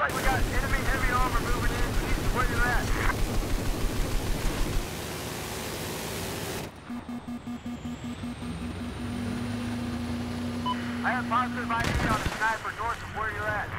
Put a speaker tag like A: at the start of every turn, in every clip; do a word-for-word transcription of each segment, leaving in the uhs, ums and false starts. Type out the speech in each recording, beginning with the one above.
A: like we got enemy heavy armor moving in east of where you're at. I have positive I D on a sniper north of where you're at.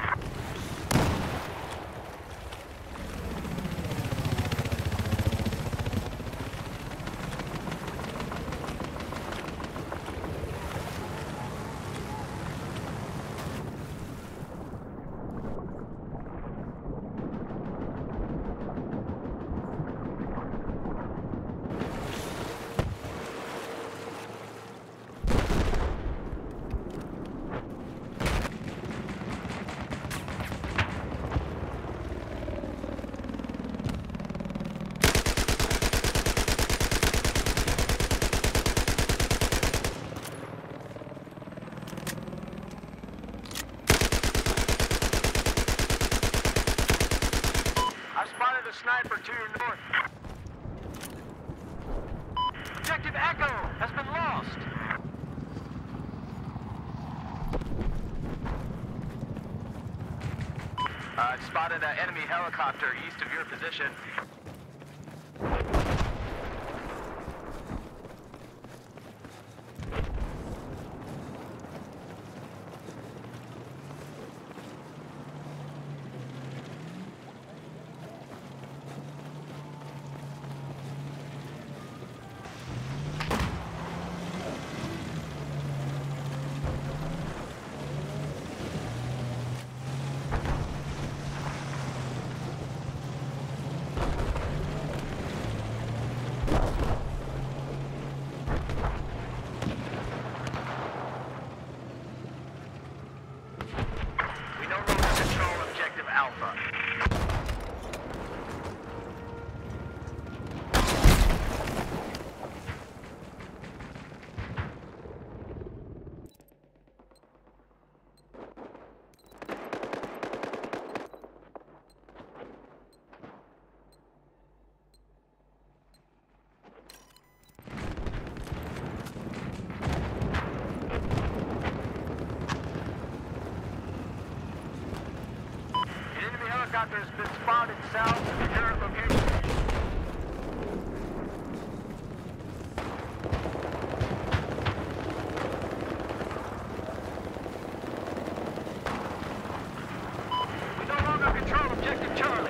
A: Sniper to your north. Objective Echo has been lost. Uh, spotted an enemy helicopter east of your position. Helicopter has been spotted south of the current location. We no longer control objective Charlie.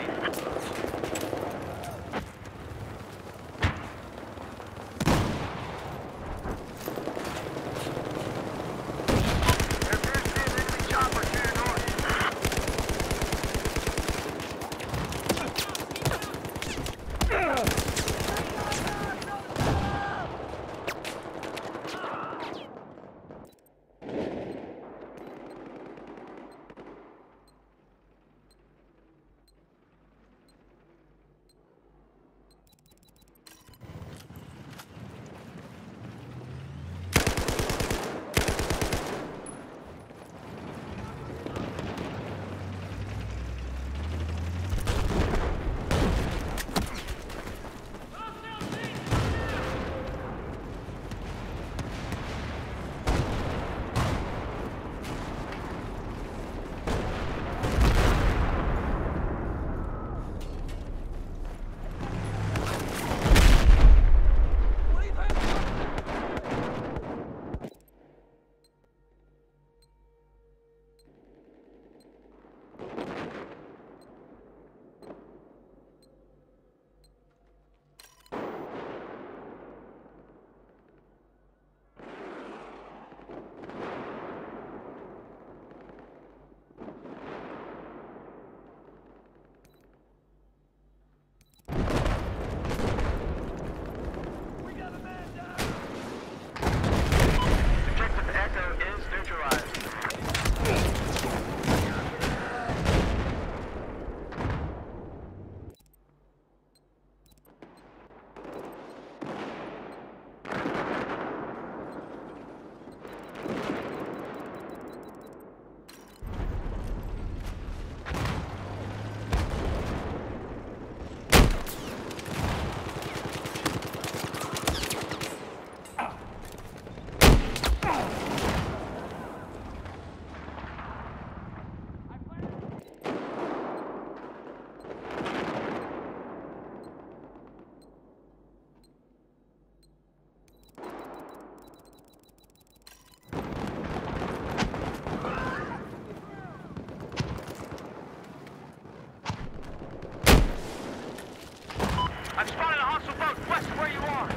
A: I've spotted a hostile boat west of where you are.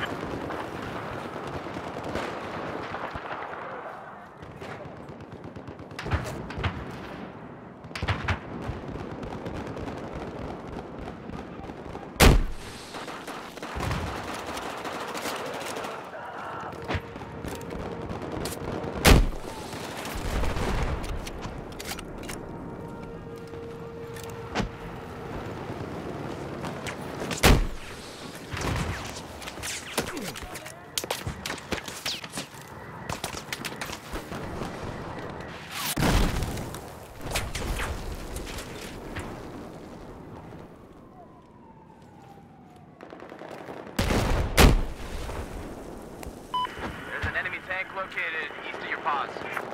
A: Tank located east of your pause.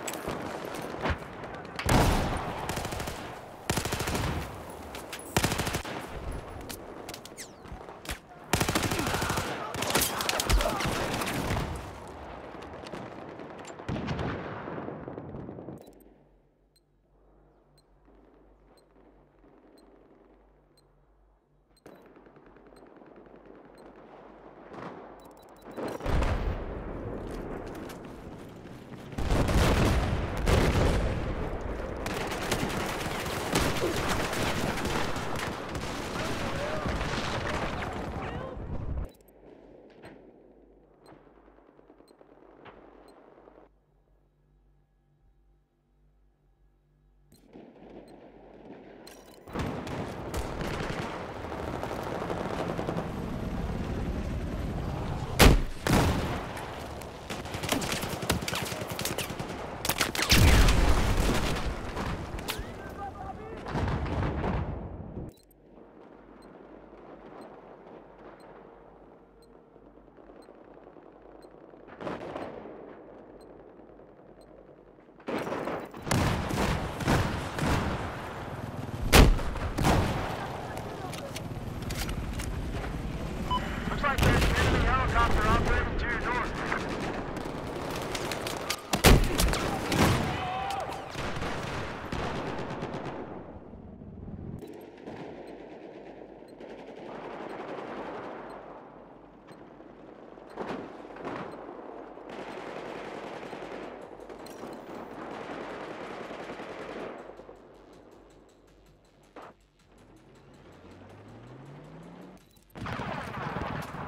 A: Looks like there's an enemy helicopter operating to your north.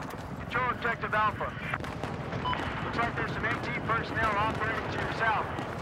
A: Objective Alpha. Looks like there's some AT personnel operating to your south.